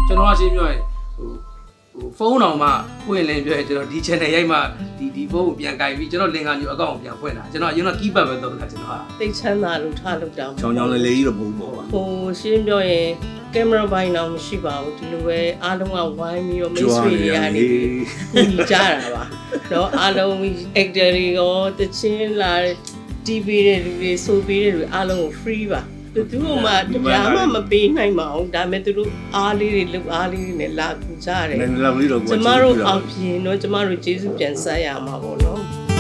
ကျွန်တော်ကရှင်းပြောရင်ဖုန်းတော်မှာပွင့်လင်းပြောရင်ကျွန်တော်ဒီ channel ရိုက်မှဒီဖုန်းကိုပြန်ကင်ပြီးကျွန်တော်လင်္ကာမျိုးအကောင့်ကိုပြန်ဖွင့်တာကျွန်တော်အရင်က keep up ပဲသုံးတာကျွန်တော်ကတိတ်ချမ်းသာလို့ထားလို့တောင်းချောင်းချောင်းလေးလေးကြီးတော့မဟုတ်ပါဘူးဟိုရှင်းပြောရင်ကင်မရာဘိုင်းတော့မရှိပါဘူးဒီလိုပဲအားလုံးကဝိုင်းပြီးတော့မိတ်ဆွေတွေကနေကူညီကြတာပါတော့အားလုံး actor တွေရောတချင်းလာ TV တွေလူတွေဆိုပေးတဲ့လူအားလုံးကို free ပါသူတို့မှတရားမှမပေးနိုင်ပါဘူးဒါပေမဲ့သူတို့အားလေးတွေလုပ်အားလေးတွေနဲ့လာကူကြတယ်လည်းလောက်လေးတော့ကျမတို့အောင်ပြင်းတော့ကျမတို့ကျေးဇူးပြန်ဆက်ရမှာပေါ့နော်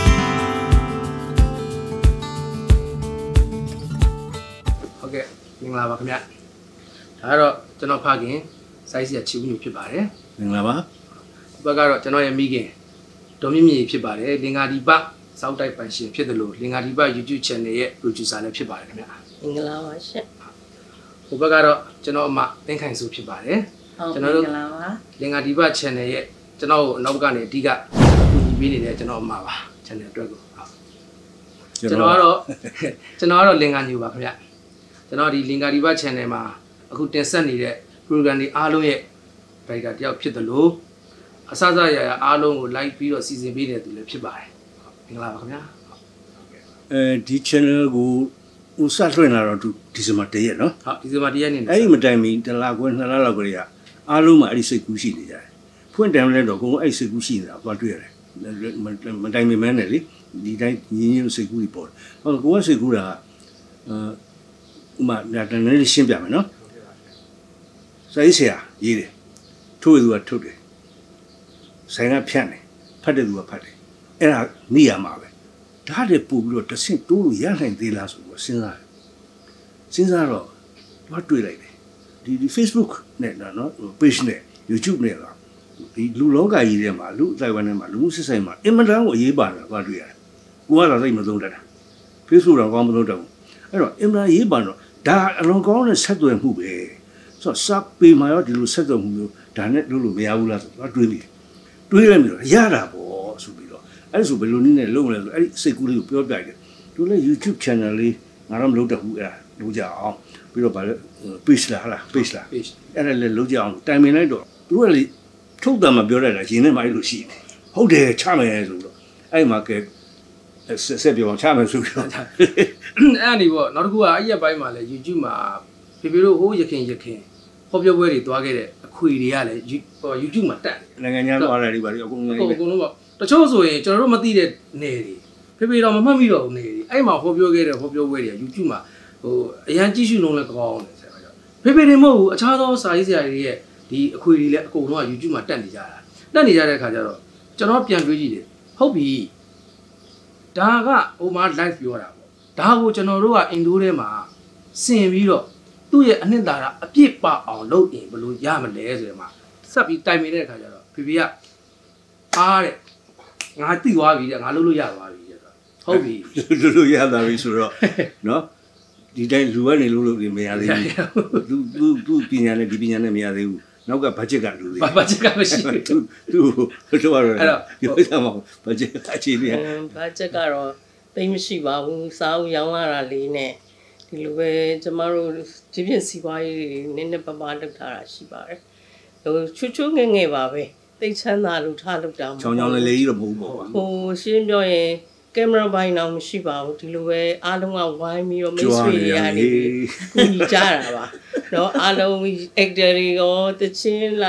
ဟုတ်ကဲ့မင်္ဂလာပါခင်ဗျဒါကတော့ကျွန်တော်ဖခင်စိုက်စီရချီဦးမျိုးဖြစ်ပါတယ်မင်္ဂလာပါဘက်ကတော့ကျွန်တော်ရဲ့မိခင်ဒေါ်မြင့်မြင့်ဖြစ်ပါတယ်လင်္ကာဒီပစောက်တိုက်ပန်ရှင်ဖြစ်တယ်လို့လင်္ကာဒီပ YouTube channel ရဲ့ producer လည်းဖြစ်ပါတယ်ခင်ဗျမင်္ဂလာပါရှင်ဟိုဘက်ကတော့ကျွန်တော်အမသင်ခိုင်စုဖြစ်ပါတယ်ကျွန်တော်တို့မင်္ဂလာပါလင်္ကာဒီပ channel ရဲ့ကျွန်တော်အနောက်ကနေအဓိကကူညီပေးနေတဲ့ကျွန်တော်အမပါ channel အတွက်ကိုကျွန်တော်ကတော့လင်္ကာညူပါခင်ဗျကျွန်တော်ဒီလင်္ကာဒီပ channel မှာအခုတင်ဆက်နေတဲ့ program တွေအားလုံးရဲ့ writer တယောက်ဖြစ်တယ်လို့အစစရရအားလုံးကို like ပြီးတော့စီစဉ်ပေးနေသူလည်းဖြစ်ပါတယ်မင်္ဂလာပါခင်ဗျာဒီ channel ကိုဦးစလွှင့်လာတော့ဒီဇင်ဘာ1ရက်နော်ဟုတ်ဒီဇင်ဘာ1ရက်နေ့အဲ့ဒီမတိုင်မီ1လခွဲ2လလောက်ကလေးကအားလုံးမှာအဲ့ဒီစိတ်ကူးရှိနေကြတယ်ဖွင့်တယ်လဲတော့ကိုယ်အဲ့စိတ်ကူးရှိနေတာသွားတွေ့ရတယ်မတိုင်မီမဲနဲ့လေဒီတိုင်းညီညီစိတ်ကူးကြီးပေါ်တယ်ဟောကိုယ်ကစိတ်ကူးတာဥမာဒါတန်းလေးရှင်းပြမယ်နော်စာရေးဆရာရေးတယ်ထုတ်ရသူကထုတ်တယ်ဆိုင်ကဖြန့်တယ်ဖတ်တဲ့သူကဖတ်တယ်အဲ့ဒါနေရမှာပဲဒါတွေပို့ပြီးတော့တဆင့်တိုးလို့ရနိုင်သေးလားဆိုတော့စဉ်းစားတော့ဘာတွေ့လိုက်တယ်ဒီ Facebook နဲ့နော် page နဲ့ YouTube နဲ့ကဒီလူလောကကြီးထဲမှာလူအတိုင်းဝိုင်းထဲမှာလူမှုစစ်ဆိုင်မှာအင်မတန်ကိုအရေးပါတာဘာတွေ့ရတယ်ကိုကတော့သိမသုံးတတ်တာ Facebook တော့ကောင်းမလို့တော့အဲ့တော့အင်မတန်ရေးပါတော့ဒါအလွန်ကောင်းတဲ့ဆက်သွယ်မှုပဲဆိုတော့စပ်ပေမှာရောဒီလိုဆက်သွယ်မှုမျိုးဒါနဲ့လို့မရဘူးလားဆိုတော့တွေးလိုက်မျိုးရတာပေါ့ဆိုပြီးတော့အဲ့ဒါဆိုဘယ်လိုနည်းနဲ့လုပ်မလဲဆိုအဲ့ဒီစိတ်ကူးလေးကိုပြောပြတယ်သူလည်း YouTube channel လေးငါတော့မလုပ်တတ်ဘူးအဲ့ဒါလုပ်ကြအောင်ပြီးတော့ဗာလဲ page လားအဲ့ဒါလည်းလုပ်ကြအောင်တိုင်ပင်လိုက်တော့သူကလေထုတ်တယ်မပြောတတ်တာရင်ထဲမှာအဲ့လိုရှိတယ်ဟုတ်တယ်ချမယ်ဆိုတော့အဲ့မှာကဲဆက်ပြောအောင်ချမယ်ဆိုပြီးတော့အဲ့ဒီပေါ့နောက်တစ်ခုကအဲ့ရပိုင်းမှာလဲ YouTube မှာဖေဖေတို့ဟိုးရခင်ဟောပြောပွဲတွေတွားခဲ့တဲ့အခွေတွေကလည်း YouTube မှာတက်တယ်နိုင်ငံခြားသွားတယ်ဒီပါဒီအကုန်လုံးပေါ့တချို့ဆိုရင်ကျွန်တော်တို့မသိတဲ့နယ်တွေဖေဖေတော့မမှတ်မိတော့ဘူးနယ်တွေအဲ့မှာဟောပြောခဲ့တဲ့ဟောပြောပွဲတွေက YouTube မှာဟိုအရန်ကြည့်ရှုလုံးလည်းကောင်းတယ်ဆိုတော့ဖေဖေတွေမဟုတ်ဘူးအခြားသောစာရေးဆရာတွေရဲ့ဒီအခွေတွေလည်းအကုန်လုံးက YouTube မှာတက်နေကြတာတက်နေကြတဲ့အခါကျတော့ကျွန်တော်ပြန်တွေးကြည့်တယ်ဟုတ်ပြီဒါကဟိုမှာ live ပြောတာပေါ့ဒါကိုကျွန်တော်တို့ကအင်ဒိုထဲမှာဆင်ပြီးတော့သူ့ရဲ့အနှစ်သာရအပြည့်ပအောင်လုပ်ရင်ဘယ်လိုရမလဲဆိုတော့မှဆက်ပြီးတိုင်ပင်တဲ့အခါကျတော့ဖေဖေကအားတဲ့ငါသိသွားပြီတဲ့ငါလုပ်လို့ရသွားပြီတဲ့ဟုတ်ပြီလုပ်လို့ရသွားပြီဆိုတော့နော်ဒီတိုင်းလူကနေလုပ်လို့မရသေးဘူးသူပညာနဲ့ဒီပညာနဲ့မရသေးဘူးနောက်ကဘတ်ဂျက်ကလူသေးဘတ်ဂျက်ကမရှိသူတို့ကတော့ပြောကြမှာဘတ်ဂျက်အခြေအနေဘတ်ဂျက်ကတော့သိမရှိပါဘူးစားဦးရောင်းရတာလေးနဲ့ဒီလိုပဲကျမတို့ဒီပြင်စီပွားရေးနည်းနည်းပပလုပ်ထားတာရှိပါတယ်ဟိုချွတ်ငယ်ပါပဲတိတ်ချမ်းသာလို့ထားလို့တောင်းချောင်းချောင်းလေးလေးကြီးတော့မဟုတ်ပါဘူးဟိုရှင်းပြောရင်ကင်မရာဘိုင်းတော့မရှိပါဘူးဒီလိုပဲအားလုံးကဝိုင်းပြီးတော့မိတ်ဆွေတွေကနေကူညီကြတာပါတော့အားလုံး actor တွေရောတချင်းလာ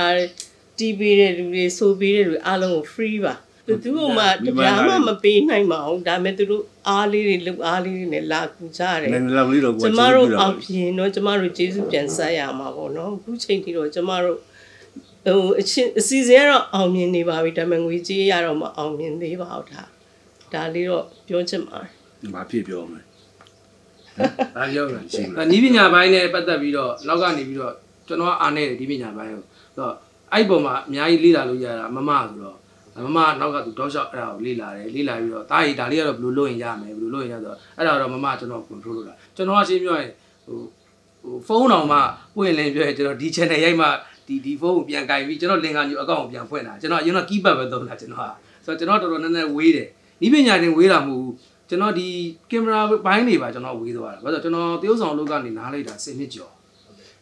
TV တွေလူတွေဆိုပေးတဲ့လူအားလုံးကို free ပါသူတို့မှတရားမှမပေးနိုင်ပါဘူးဒါပေမဲ့သူတို့အားလေးတွေလုပ်အားလေးတွေနဲ့လာကူကြတယ်လည်းလောက်လေးတော့ကျမတို့အောင်ပြင်းတော့ကျမတို့ကျေးဇူးပြန်ဆက်ရမှာပေါ့နော်အခုချိန်ထိတော့ကျမတို့ဟိုအစီအစဉ်ကတော့အောင်မြင်နေပါပြီဒါပေမဲ့ငွေကြေးရတော့မအောင်မြင်သေးပါဘူးဒါလေးတော့ပြောချင်ပါတယ်ဘာဖြစ်ပြောမလဲဒါပြောမယ်နီးပညာပိုင်းနဲ့ပတ်သက်ပြီးတော့နောက်ကနေပြီးတော့ကျွန်တော်အားနေတယ်ဒီပညာပိုင်းကိုတော့အဲ့ပုံမှာအများကြီးလေ့လာလို့ရတာမမဆိုတော့မမနောက်ကသူတောက်လျှောက်အဲ့ဒါကိုလေ့လာပြီးတော့တားရီဒါလေးကတော့ဘယ်လိုလုပ်ရင်ရမယ်ဘယ်လိုလုပ်ရင်ရဆိုတော့အဲ့ဒါတော့မမကျွန်တော် control လုပ်တာကျွန်တော်ကရှင်းပြောရင်ဟိုဖုန်းတော်မှာပွင့်လင်းပြောရင်ကျွန်တော်ဒီ channel ရိုက်မှဒီဖုန်းကိုပြန်ကင်ပြီးကျွန်တော်လင်္ကာမျိုးအကောင့်ကိုပြန်ဖွင့်တာကျွန်တော်အရင်က keep up ပဲသုံးတာကျွန်တော်ကဆိုတော့ကျွန်တော်တော်တော်နည်းနည်းဝေးတယ်ဤပညာတင်ဝေးတာမဟုတ်ဘူးကျွန်တော်ဒီကင်မရာဘိုင်းတွေပါကျွန်တော်ဝေးသွားတာဘာလို့ကျွန်တော်တရုပ်ဆောင်လုပ်ကနေနားလိုက်တာ10နှစ်ကျော်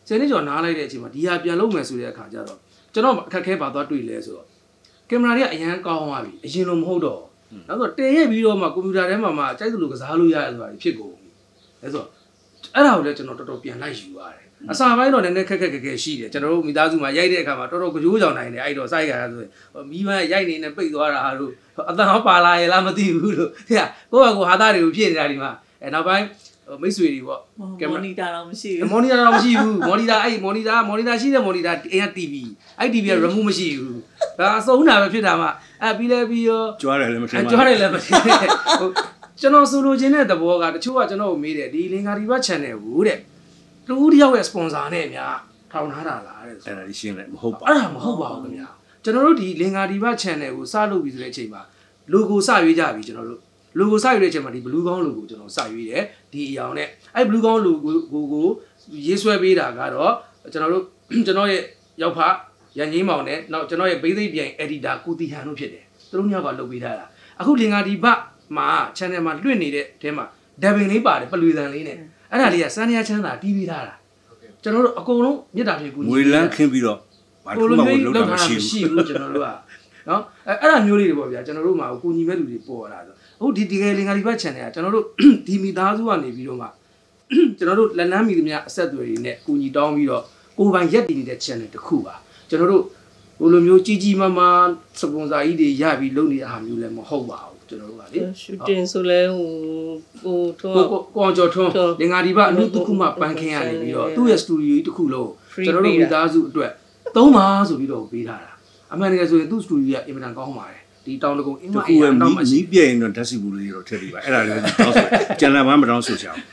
10 နှစ်ကျော်နားလိုက်တဲ့အချိန်မှာဒီဟာပြန်လုပ်မယ်ဆိုတဲ့အခါကျတော့ကျွန်တော်အခက်ခဲပါသွားတွေ့လဲဆိုတော့ကင်မရာတွေကအရန်ကောင်းသွားပြီအရင်လိုမဟုတ်တော့နောက်ဆိုတင်ရပြီးတော့မှကွန်ပျူတာထဲမှာကြိုက်သလိုကစားလို့ရတယ်ဆိုတာဖြစ်ကုန်ပြီအဲဆိုအဲ့ဒါကိုလည်းကျွန်တော်တော်တော်ပြန်လိုက်ယူရတယ်အစာပိုင်းတော့နည်းနည်းခက်ရှိတယ်ကျွန်တော်တို့မိသားစုမှာရိုက်တဲ့အခါမှာတော်တော်ကြိုးကြောင်နိုင်တယ်အဲ့တော့စိုက်ရတာဆိုရင်မိမရိုက်နေနဲ့ပိတ်သွားတာတို့အတန်ဟောပါလာရဲ့လားမသိဘူးလို့ဟဲ့ကိုယ့်ဟာဟာသားတွေကိုဖြစ်နေတာဒီမှာအဲနောက်ပိုင်းမိတ်ဆွေတွေပေါ့ကင်မရာမိုနီတာတော့မရှိဘူးမိုနီတာတော့မရှိဘူးမိုနီတာအဲ့မိုနီတာရှိတဲ့မိုနီတာအိမ်က TV အဲ့ TV က remote မရှိဘူးဒါအဆုံးတာပဲဖြစ်တာမှပြီးလဲပြီးရောကြွားတယ်လည်းမထင်ပါဘူးကြွားတယ်လည်းမထင်ဟုတ်ကျွန်တော်ဆိုလိုချင်တဲ့သဘောကတချို့ကကျွန်တော်ကိုမေးတယ်ဒီလင်္ကာဒီဘ channel ကိုတဲ့တူတယောက်ရဲ့ sponsor နဲ့များထောင်ထားတာလားတဲ့အဲ့ဒါရှင်းလိုက်မဟုတ်ပါအဲ့ဒါမဟုတ်ပါဘူးခင်ဗျာကျွန်တော်တို့ဒီလင်္ကာဒီဘ channel ကိုစလုပ်ပြီဆိုတဲ့အချိန်မှာ logo စရွေးကြပြီကျွန်တော်တို့ logo စရွေးတဲ့အချိန်မှာဒီ blue ကောင်း logo ကျွန်တော်စရွေးတယ်ဒီအရောင်နဲ့အဲ့ blue ကောင်း logo ကိုရေးဆွဲပေးတာကတော့ကျွန်တော်ရဲ့ရောက်ဖရန်ကြီးမောင်နဲ့နောက်ကျွန်တော်ရဲ့ဘိသိက်ပြိုင် editor ကိုတီဟန်တို့ဖြစ်တယ်သူတို့ညောက်ကလုပ်ပေးထားတာအခုလင်္ကာဒီဘမှာ channel မှာလွှင့်နေတဲ့အထဲမှာ dubbing လေးပါတယ်ပလွေတန်လေးနဲ့အဲ့ဒါလေးကစန်းရချမ်းသာတီးပေးထားတာကျွန်တော်တို့အကုန်လုံးမြစ်တာပြေကူငွေလန်းခင်းပြီးတော့ဘာလို့မှမလုပ်တာမရှိဘူးကျွန်တော်တို့ကနော်အဲ့ဒါမျိုးလေးတွေပေါ့ဗျာကျွန်တော်တို့မှာကိုညီမဲ့လူတွေပေါ်လာဆိုအခုဒီကယ်လင်္ကာဒီဘတ် channel ကကျွန်တော်တို့ဒီမိသားစုကနေပြီးတော့မှကျွန်တော်တို့လက်နမ်းမီသမျှအဆက်အသွယ်တွေနဲ့ကိုညီတောင်းပြီးတော့ကိုပိုင်ရက်တည်နေတဲ့ channel တစ်ခုပါကျွန်တော်တို့ဟိုလိုမျိုးကြီးမားမားစပွန်ဆာကြီးတွေရပြီးလုပ်နေတဲ့အားမျိုးလည်းမဟုတ်ပါဘူးကျွန်တော်တို့ကလေ shooting ဆိုလဲဟိုထွန်းကိုအောင်ကျော်ထွန်းလင်္ကာဒီဘအမှုတစ်ခုမှပန်းခင်းရနေပြီးတော့သူ့ရဲ့ studio ကြီးတစ်ခုလုံးကျွန်တော်တို့မိသားစုအတွက်သုံးပါဆိုပြီးတော့ပေးထားတာအမှန်တကယ်ဆိုရင်သူ့ studio ကအင်မတန်ကောင်းပါတယ်ဒီတောင်တကုံအင်းမအေးတောင်မရှိပြည့်ရင်တော့ဓာတ်စီဘူးလေးတော့ထည့်ပြီးပါအဲ့ဒါလည်းတောင်းဆိုကျန်လာမှမတောင်းဆိုချအောင်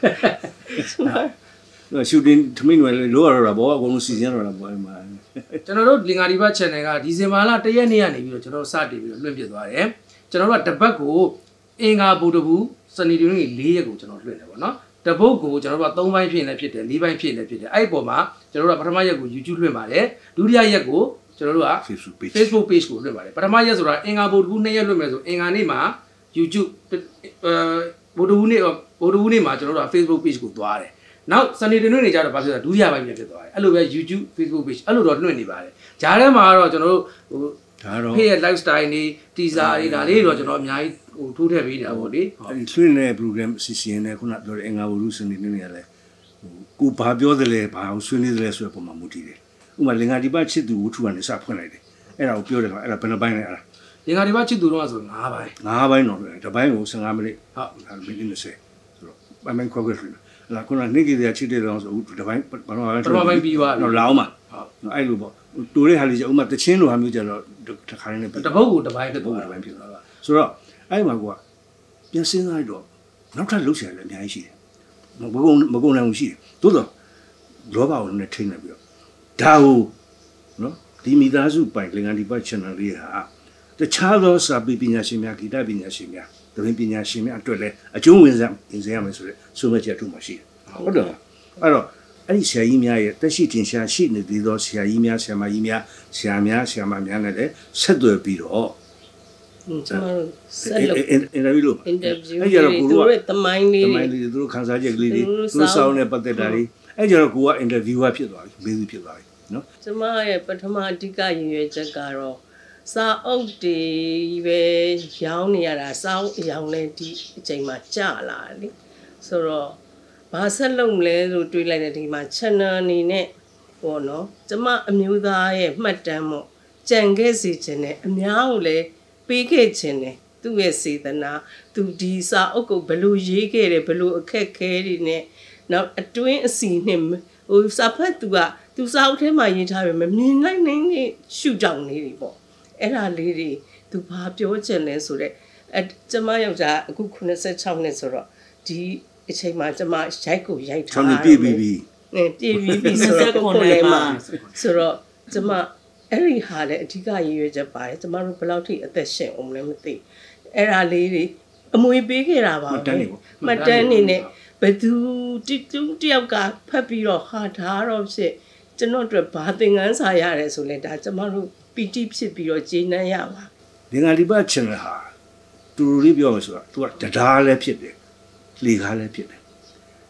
ရှူတင်ထမင်းတွေလောရတာဘောအကုန်လုံးစီစဉ်ရတာဘောအဲ့မှာကျွန်တော်တို့လင်္ကာဒီဘ channel ကဒီဇင်ဘာလ1ရက်နေ့ကနေပြီးတော့ကျွန်တော်စတင်ပြီးတော့လွှင့်ပြသွားတယ်ကျွန်တော်တို့ကတပတ်ကိုအင်္ဂါဗုဒ္ဓဘူးစနေတနင်္ဂနွေ4ရက်ကိုကျွန်တော်လွှင့်တယ်ပေါ့နော်တပုတ်ကိုကျွန်တော်တို့က3ပိုင်းဖြစ်နေဖြစ်တယ်4ပိုင်းဖြစ်နေဖြစ်တယ်အဲ့ဒီပုံမှာကျွန်တော်တို့ကပထမရက်ကို YouTube လွှင့်ပါတယ်ဒုတိယရက်ကိုကျွန်တော်တို့က Facebook page ကိုလွှင့်ပါတယ်ပထမရက်ဆိုတာအင်္ဂါဗုဒ္ဓဘူး2ရက်လွှင့်မယ်ဆိုအင်္ဂါနေ့မှာ YouTube ဗုဒ္ဓဘူးနေ့မှာကျွန်တော်တို့က Facebook page ကိုသွားတယ်နောက်စနေတနင်္ဂနွေနေ့ကျတော့ဘာဖြစ်လဲဒုတိယပိုင်းပြန်ဖြစ်သွားတယ်အဲ့လိုပဲ YouTube Facebook page အဲ့လိုတော့လွှင့်နေပါတယ်ဂျားထဲမှာတော့ကျွန်တော်တို့ဟိုဒါတော့ဖေးရဲ့ lifestyle တွေ teaser တွေဒါလေးတော့ကျွန်တော်အများကြီးဟိုထိုးထည့်ပေးနေတာပေါ့လေအဲ့ဒီလွှင့်တဲ့ program အစီအစဉ်နဲ့ခုနပြောတဲ့အင်္ဂါဝရုစနေနေ့ရလဲဟိုကိုဘာပြောတယ်လဲဘာဆွေးနွေးတယ်လဲဆိုတဲ့ပုံမှာမူတည်တယ်ဥပမာလင်္ကာဒီဘချစ်သူဝတ္ထုကနေစဖွင့်လိုက်တယ်အဲ့ဒါကိုပြောတယ်ကအဲ့ဒါဘယ်နှပိုင်းလဲအဲ့ဒါလင်္ကာဒီဘချစ်သူတော့ဆို9ပိုင်း 9ပိုင်းတော့တစ်ပိုင်းကို15မိနစ်ဟုတ်မိနစ်20ဆိုတော့ပိုင်းခွဲခွဲလွှင့်လာခုနနေ့ကလေးချစ်တဲ့တော့ဆိုတစ်ပိုင်းဘာလို့ပထမပိုင်းပြီးသွားတော့လောင်းမှာဟုတ်အဲ့လိုပေါ့တိုးတဲ့ဟာလေးကျဥမာတချင်းလိုဟာမျိုးကျတော့တစ်ခါလေးနဲ့တပုတ်ကိုတစ်ပိုင်းဖြစ်သွားတစ်ပိုင်းဖြစ်သွားတာဆိုတော့အဲ့မှာကွာပြန်စဉ်းစားရတော့နောက်ထပ်လှုပ်ရှားလည်းအများကြီးရှိတယ်မကုန်နိုင်ဘူးရှိတယ်သို့တော့လောဘကိုလည်းထိနေပြီးတော့ဒါကိုနော်ဒီမိသားစုပိုင်လင်္ကာဒီဘတ် channel လေးဟာတခြားသောစာပေပညာရှင်များဂီတပညာရှင်များသတင်းပညာရှင်များအတွက်လည်းအကျိုးဝင်စားရမယ်ဆိုတဲ့ဆိုမဲ့ချက်ထုတ်မှရှိတယ်ဟုတ်တယ်အဲ့တော့အဲ့ဒီဆရာကြီးများရဲ့တက်ရှိတင်ရှားရှိနေသေးသောဆရာကြီးများဆရာမကြီးများဆရာများဆရာမများနဲ့လည်းဆက်သွယ်ပြီးတော့ကျွန်တော်ဆက်လို့အင်တာဗျူးလုပ်အဲ့ကြတော့ကိုတို့တမိုင်းလေးသူတို့ခန်းစားချက်ကလေးတွေသူတို့စောင်းနဲ့ပတ်သက်တာတွေအဲ့ကြတော့ကိုကအင်တာဗျူးဖြစ်သွားပြီမေးသူဖြစ်သွားပြီနော်ကျွန်မရဲ့ပထမအဓိကရည်ရွယ်ချက်ကတော့စာအုပ်တွေပဲရောင်းနေရတာစာအုပ်ရောင်းနေဒီအချိန်မှာကြာလာလေဆိုတော့ဘာဆက်လုပ်မလဲလို့တွေးလိုက်တဲ့ဒီမှာ channel အနေနဲ့ပေါ့နော်ကျမအမျိုးသားရဲ့မှတ်တမ်းမို့ကြံခဲ့စီခြင်းနဲ့အများကိုလည်းပေးခဲ့ခြင်းနဲ့သူ့ရဲ့စေတနာသူဒီစာအုပ်ကိုဘယ်လိုရေးခဲ့တယ်ဘယ်လိုအခက်ခဲတွေနဲ့နောက်အတွင်းအစီနဲ့ဟိုစာဖတ်သူကသူစာအုပ်ထဲမှာရေးထားပေမဲ့မြင်လိုက်နိုင်နေရှုကြောင်နေတယ်ပေါ့အဲ့ဒါလေးတွေသူဘာပြောချင်လဲဆိုတော့ကျမယောက်ျားအခု86နှစ်ဆိုတော့ဒီအချိန်မှာကျမရိုက်ကိုရိုက်ထားတယ်ပြည့်ပြီးနေပြည့်ပြီးဆိုတော့ကိုယ်လည်းမှာဆိုတော့ကျမအဲ့ဒီဟာလည်းအဓိကရည်ရွယ်ချက်ပါတယ်ကျမတို့ဘယ်လောက်ထိအသက်ရှင်အောင်လဲမသိအဲ့ဒါလေးတွေအမွေပေးခဲ့တာပါမှတ်တမ်းနေနဲ့ဘယ်သူတယောက်ကဖတ်ပြီးတော့ဟာဒါတော့ဖြစ်ကျွန်တော်တို့ဘာသင်ခန်းစာရတယ်ဆိုလဲဒါကျမတို့ပီတိဖြစ်ပြီးတော့ဂျင်းနှံ့ရပါလင်္ကာဒီဘတ် channel ဟာတူတူလေးပြောမယ်ဆိုတာ तू ကတရားလည်းဖြစ်တယ်လေကားလည်းဖြစ်တယ်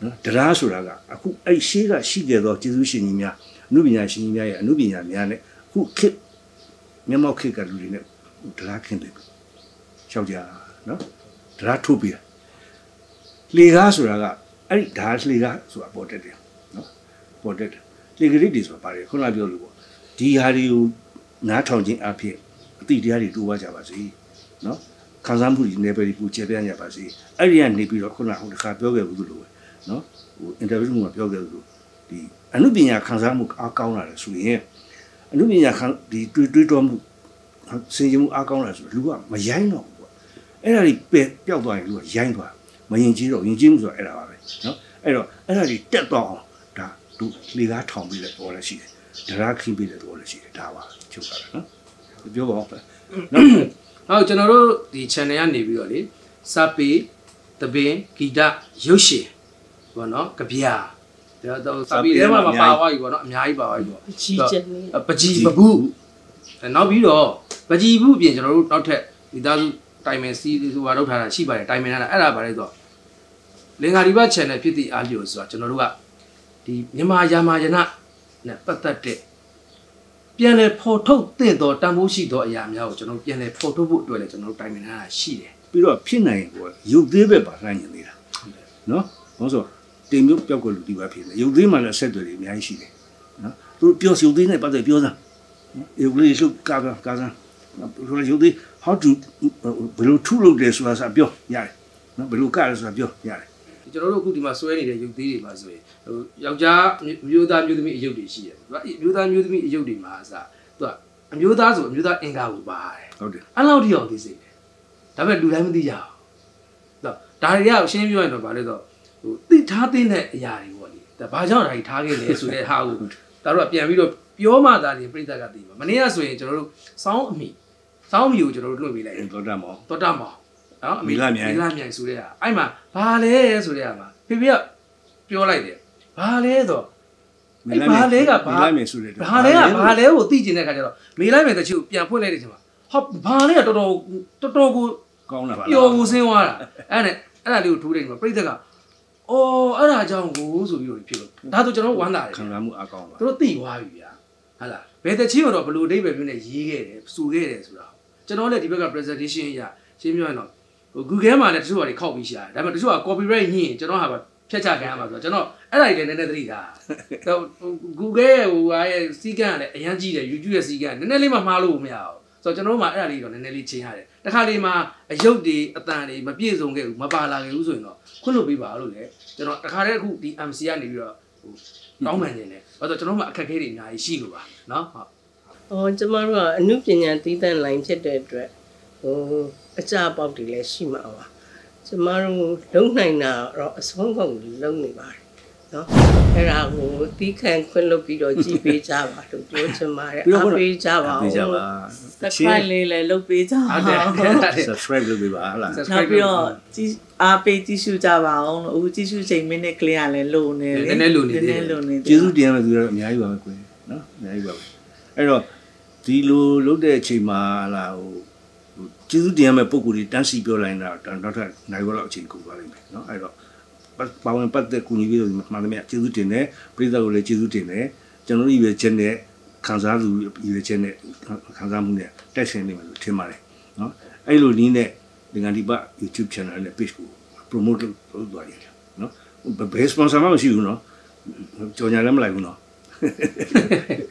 နော်တရားဆိုတာကအခုအဲ့ရှေးကရှိခဲ့သောကျေးဇူးရှင်ကြီးများအနုပညာရှင်ကြီးများရဲ့အနုပညာများနဲ့အခုခေတ်မျက်မှောက်ခေတ်ကလူတွေနဲ့တရားခင်းတယ်ရှောက်ကြနော်တရားထုတ်ပြလေကားဆိုတာကအဲ့ဒီဓာတ်လေကားဆိုတာပေါ်တက်တယ်နော်ပေါ်တက်တယ်လေကလေးတွေဆိုတာပါတယ်ခုနပြောလို့ပေါ့ဒီဟာတွေကိုနားထောင်ခြင်းအဖြစ်အတိတရားတွေတိုးပွားကြပါစေနော်ခံစားမှုတွေနေပဲဒီပူချဲပြရပါစေအဲ့ဒီကနေပြီးတော့ခုနဟိုတစ်ခါပြောခဲ့ဘူးလို့ပဲနော်ဟိုအင်တာဗျူးမှာပြောခဲ့လို့ဒီအနုပညာခံစားမှုအားကောင်းလာတယ်ဆိုရင်အနုပညာခံဒီတွေးတော်မှုစင်ကြမှုအားကောင်းလာဆိုလူကမရိုင်းတော့ဘူးပေါ့အဲ့ဒါကြီးပျောက်သွားရင်လူကရိုင်းသွားမယဉ်ကျေးတော့ယဉ်ကျေးမှုဆိုတာအဲ့ဒါပါပဲနော်အဲ့တော့အဲ့ဒါကြီးတက်တော့အောင်ဒါသူလေကားထောင်ပြီးတဲ့ပေါ်လည်းရှိတယ်တရားခင်းပြီးတဲ့ပေါ်လည်းရှိတယ်ဒါပါချုပ်တာနော်ပြောပါဦးနော်ဟုတ်ကျွန်တော်တို့ဒီ channel ကနေပြီးတော့လေစာပေတပင်ဂီတရုပ်ရှင်ပေါ့နော်ကြပြာတော့စာပေထဲမှာမပါသွားဘူးပေါ့နော်အများကြီးပါသွားပြီပေါ့ပကြီးချက်နေပကြီးပဘူးနောက်ပြီးတော့ပကြီးဘူးပြင်ကျွန်တော်တို့နောက်ထပ်ဒီသားစုတိုင်မင်စီဆိုတာလောက်ထားတာရှိပါတယ်တိုင်မင်ထားတာအဲ့ဒါပါလေဆိုတော့လင်္ကာဒီဘ channel ဖြစ်သည့်အားလျော်ဆိုတာကျွန်တော်တို့ကဒီမြန်မာယာမာယနာနဲ့ပတ်သက်တဲ့ပြန်လည်ဖော်ထုတ်တဲ့တော့တန်ဖိုးရှိသောအရာများကိုကျွန်တော်ပြန်လည်ဖော်ထုတ်ဖို့အတွက်လည်းကျွန်တော်တို့တိုင်ပင်ထားတာရှိတယ်ပြီးတော့ဖြစ်နိုင်ကိုရုပ်သေးပဲပါလှမ်းနေသေးတာနော်ဘာလို့ဆိုတင်မျိုးပြောက်ကလူဒီပါဖြစ်နေရုပ်သေးမှလည်းဆက်တွေအများကြီးရှိတယ်နော်သူပြောရုပ်သေးနဲ့ပတ်သက်ပြောစမ်းရုပ်လေးလှုပ်ကားစမ်းဘယ်လိုရုပ်သေး how to ဘယ်လိုထုလုပ်တယ်ဆိုတာပြောရတယ်နော်ဘယ်လိုကလဲဆိုတာပြောရတယ်ကျွန်တော်တို့အခုဒီမှာဆွဲနေတဲ့ရုပ်သေးတွေပါဆိုရင်ဟိုယောက်ျားမျိုးသားမျိုးသမီးအယုတ်တွေရှိတယ်သူကမျိုးသားမျိုးသမီးအယုတ်တွေမှာအစသူကအမျိုးသားဆိုအမျိုးသားအင်္ဂါကိုပါတယ်ဟုတ်တယ်အဲ့လောက်ထိအောင်သိစိတ်တယ်ဒါပေမဲ့လူတိုင်းမသိကြဘူးဒါတွေကရှင်းပြရရင်တော့ဗာလဲတော့ဟိုသိထားတဲ့အရာတွေပေါ့လေဒါဘာကြောင့်ဒါကြီးထားခဲ့လဲဆိုတဲ့ဟာကိုဒါတို့ကပြန်ပြီးတော့ပြောမှသာဒီပြိဿကသိပါမနေ့ကဆိုရင်ကျွန်တော်တို့စောင်းအမိကိုကျွန်တော်တို့လွှင့်ပေးလိုက်တယ်တော်တမောင်နော်မိလာမြိုင်ဆိုတဲ့ဟာအဲ့မှာဘာလဲဆိုတဲ့ဟာမှာဖေဖေကပြောလိုက်တယ်ဘာလဲဆိုဘာလဲကဘာလဲဆိုတဲ့ဘာလဲကိုသိကျင်တဲ့ခါကျတော့မေလိုက်မယ်တချို့ပြန်ဖွင့်လိုက်တဲ့အချိန်မှာဟောဘာလဲကတော်တော်ကိုကောင်းတာပါပျော်ကိုဆင်းသွားတာအဲ့ဒါလေးကိုထိုးလိုက်မှာပြိဿကအော်အဲ့ဒါကြောင့်ကိုဆိုပြီးတော့ဖြစ်လို့ဒါဆိုကျွန်တော်ဝမ်းသာတယ်ခံစားမှုအကောင်းပါသူတို့သိသွားပြီဗျာဟုတ်လားဘယ်တချင်းတော့ဘလို့အဓိပ္ပာယ်မျိုးနဲ့ရေးခဲ့တယ်စူခဲ့တယ်ဆိုတာကျွန်တော်လည်းဒီဘက်က presentation အရာရှင်းပြရင်တော့ဟို Google မှာလည်းတချို့ဟာတွေခောက်ပြီးရှာတယ်ဒါပေမဲ့တချို့က copyright ညှင်းကျွန်တော်ဟာဖြတ်ချခံရမှာဆိုတော့ကျွန်တော်အဲ့ဒါတွေလည်းနည်းနည်းသတိထားတော့ Google ရဲ့ဟိုဟာရဲ့စီးကန်းကလည်းအရင်ကြီးတယ် YouTube ရဲ့စီးကန်းနည်းနည်းလေးမှမှားလို့မရအောင်ဆိုတော့ကျွန်တော်တို့မှအဲ့ဒါလေးတော့နည်းနည်းလေးချင်းရတယ်တခါလေးမှာအယုတ်တွေအတန်တွေမပြည့်စုံခဲ့ဘူးမပါလာခဲ့ဘူးဆိုရင်တော့ခွင့်လွှတ်ပေးပါလို့လေကျွန်တော်တခါတည်းအခုဒီ MC ကနေပြီးတော့ဟိုတောင်းပန်နေတယ်ဘာလို့ကျွန်တော်မှအခက်အခဲတွေအများကြီးရှိလို့ပါเนาะဟုတ်ကျမတို့ကအမှုပညာသီးသန့် line ဖြစ်တဲ့အတွက်ဟိုအကြပေါက်တွေလည်းရှိမှာပါကျမတို့လုံနိုင်တာတော့အဆုံးကုန်လုံနေပါတယ်နော်အဲ့ဒါကိုတီးခံခွင့်လုပ်ပြီးတော့ကြည်ပေးကြပါလို့ပြောချင်ပါတယ်အားပေးကြပါဦး subscribe လေးလည်းလုပ်ပေးကြပါဦး subscribe လုပ်ပေးပါဟုတ်လားနောက်ပြီးတော့အားပေးကြည့်ရှုကြပါအောင်လို့အခုကြည့်ရှုချိန်မိနစ်ကလေးကလည်းလုံနေလေနည်းနည်းလုံနေကျေးဇူးတင်ရမယ်သူကတော့အများကြီးပါပဲကွယ်နော်အများကြီးပါပဲအဲ့တော့ဒီလိုလုပ်တဲ့အချိန်မှာလာဟိုကျေးဇူးတင်ရမယ့်ပုံကိုယ်တွေတန်းစီပြောလိုက်တာနောက်ထပ်နိုင်ရောလောက်အချိန်ကုန်သွားလိမ့်မယ်နော်အဲ့တော့ပါဝင်ပတ်သက်ကူညီပြီးတော့မှန်တယ်မြတ်ကျေးဇူးတင်တယ်ပြည်သူကိုလည်းကျေးဇူးတင်တယ်ကျွန်တော်တို့ရွေးချက်နဲ့ခံစားသူရွေးချက်နဲ့ခံစားမှုနဲ့တက်ရှင်နေမယ်လို့ထင်ပါတယ်နော်အဲ့လိုနည်းနဲ့ဒီကနေ့ပါ YouTube channel နဲ့ page ကို promote လုပ်သွားရတယ်နော်ဘယ် sponsor မှမရှိဘူးနော်ကြော်ညာလည်းမလိုက်ဘူးနော်